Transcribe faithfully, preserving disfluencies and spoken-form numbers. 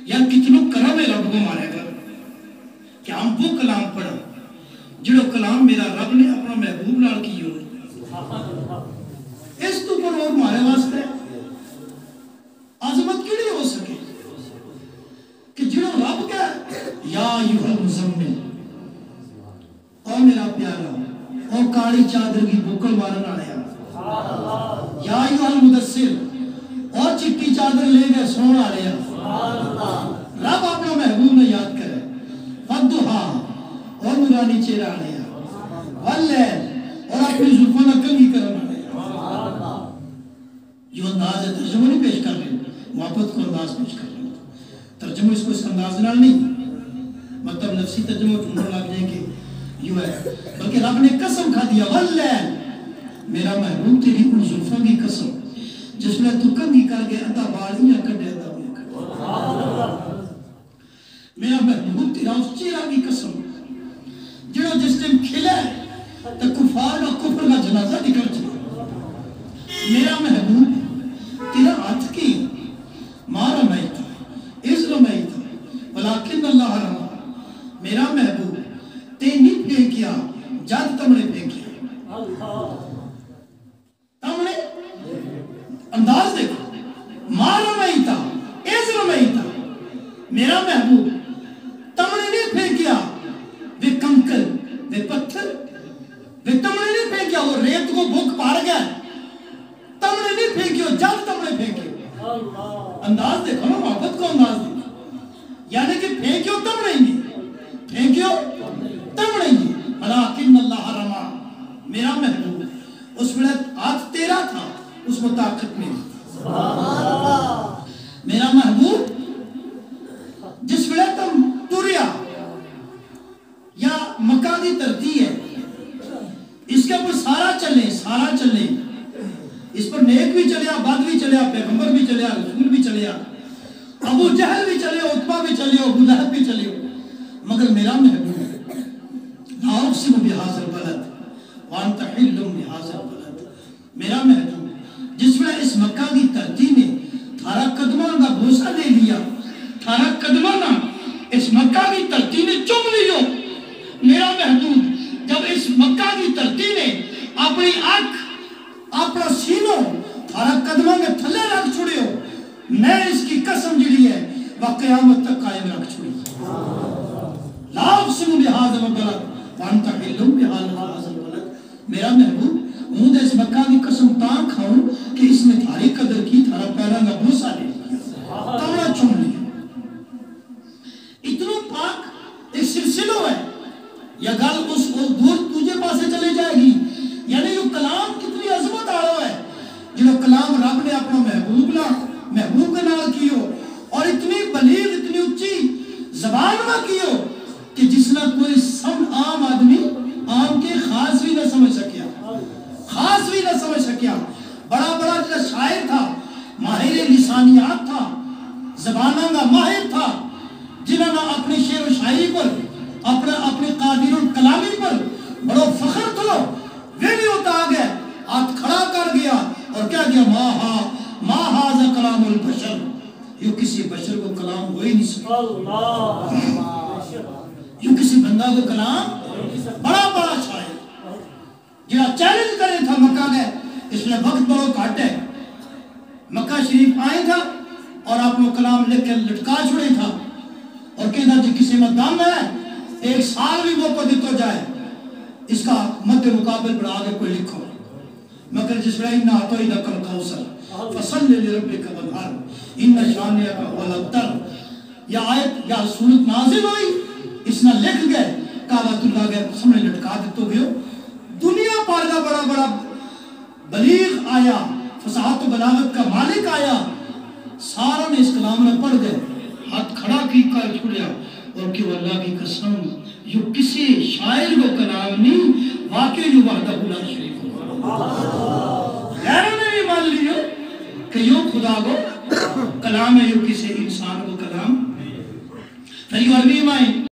یا کتنوں کرم ہے رب کو مارے گا کہ ہم وہ کلام پڑھا جڑو کلام میرا رب نے اپنا محبوب نال کی ہو اس تو پر اور مارے واسطے عظمت کیوں نہیں ہو سکے کہ جڑو رب کا یا ایھا المزمل او میرا پیارا او کالی چادر کی بکل مارن آیا یا ایھا المدثر اور چٹی چادر لے گئے سون آ رہے رب اپنا محبوب نے یاد کرے فدھا اور نورانی چہرہ آ رہے واللیل اور اپنی زلفوں نہ کنگھی کرنا آ رہے جو انداز ہے ترجمہ نہیں پیش کر رہے محبت کو انداز پیش کر رہے ترجمہ اس کو اس انداز نال نہیں مطلب نفسی ترجمہ ٹھنڈا لگ جائے کہ یوں ہے بلکہ رب نے قسم کھا دیا واللیل میرا محبوب تیری ان زلفوں کی قسم جس میں تو کنگھی کر گئے ادا بالیاں کڈے ادا ہوئے کڈے میرا محبوب تیرا اس چہرہ کی قسم جنہوں جس ٹائم کھلے تو کفار کا کفر کا جنازہ نکل جائے میرا محبوب تیرا ہاتھ کی ماں رمیتا اس رمیتا ولیکن اللہ رما میرا محبوب تے نہیں پھینکیا جد تم نے پھینکیا تم نے انداز دیکھو ماں رمیتا اس رمیتا میرا محبوب تم نے نہیں پھینکیا وہ کنکر وہ پتھر وہ تم نے نہیں پھینکیا وہ ریت کو بھوک پار گیا تم نے نہیں پھینکیا جب تم نے پھینکیا انداز دیکھو نا محبت کو انداز دیکھو یعنی کہ پھینکیو تم نہیں گی پھینکیو تم نہیں گی ولیکن اللہ رما میرا محبوب اس میں ہاتھ تیرا تھا اس میں طاقت نہیں تھا میرا محبوب جس ویلے تم توریا یا مکہ دی ترتی ہے اس کے اوپر سارا چلے سارا چلے اس پر نیک بھی چلیا بد بھی چلیا پیغمبر بھی چلیا رسول بھی چلیا ابو جہل بھی چلے عتبہ بھی چلے ابو لہب بھی چلے مگر میرا محبوب لا اقسم بہذا البلد وانت حل بہذا البلد میرا محبوب جس ویلے اس مکہ دی ترتی میں تھارا قدموں کا بوسہ لے لیا تھارا قدمہ نا اس مکہ کی ترتی نے چم لیو میرا محبوب جب اس مکہ کی ترتی نے اپنی آنکھ اپنا سینوں تھارا قدمہ کے تھلے رکھ چھوڑے ہو میں اس کی قسم جڑی ہے وہ قیامت تک قائم رکھ چھوڑی لا اقسم بہذا البلد وانت حل بہذا البلد میرا محبوب ہوں اس مکہ کی قسم تاں کھاؤں کہ اس نے تھاری قدر کی تھارا پیروں کا بوسہ لے لیا تمنا چم لیا اتنو پاک ایک سلسلہ ہے یا گل اس دور تجھے پاسے چلے جائے گی یعنی یہ کلام کتنی عظمت آڑا ہے جنہوں کلام رب نے اپنا محبوب نہ محبوب کے نال کیو اور اتنی بلیغ اتنی اچھی زبان میں کیو کہ جس نہ کوئی سم عام آدمی عام کے خاص بھی نہ سمجھ سکیا خاص بھی نہ سمجھ سکیا بڑا بڑا جو شاعر تھا ماہر لسانیات تھا زبانہ کا ماہر تھا جنہوں نے اپنی شعر و شاعری پر اپنے اپنے قادر الکلامی پر بڑا فخر تھو وہ بھی ہوتا آگئے ہاتھ کھڑا کر گیا اور کیا گیا ماہا ماہا ذا کلام البشر یہ کسی بشر کو کلام ہوئی نہیں سکتا یہ کسی بندہ کو کلام بڑا بڑا شاعر جنہاں چیلنج کرے تھا مکہ گئے اس میں وقت بڑا کھٹ ہے مکہ شریف آئے تھا اور آپ کو کلام لکھ کے لٹکا چھوڑے تھا اور کہنا جی کسی میں دم ہے ایک سال بھی موقع دیتا جائے اس کا مد مقابل پر آگے کوئی لکھو مگر جس میں انہا تو ہی دکل کوثر فصل لربک ونحر ان شانئک هو الابتر یا آیت یا سورت نازل ہوئی اس نے لکھ گئے کعبۃ اللہ گئے سامنے لٹکا دیتو گئے دنیا پر کا بڑا بڑا بلیغ آیا فصاحت و بلاغت کا مالک آیا سارا نے اس کلام میں پڑھ گئے ہاتھ کھڑا کی کر چھوڑیا اور کہ اللہ کی قسم یہ کسی شاعر کو کلام نہیں واقعی جو وحدہ لا شریک غیروں نے بھی مان لیا کہ یہ خدا کو کلام ہے یہ کسی انسان کو کلام پھر یہ عربی میں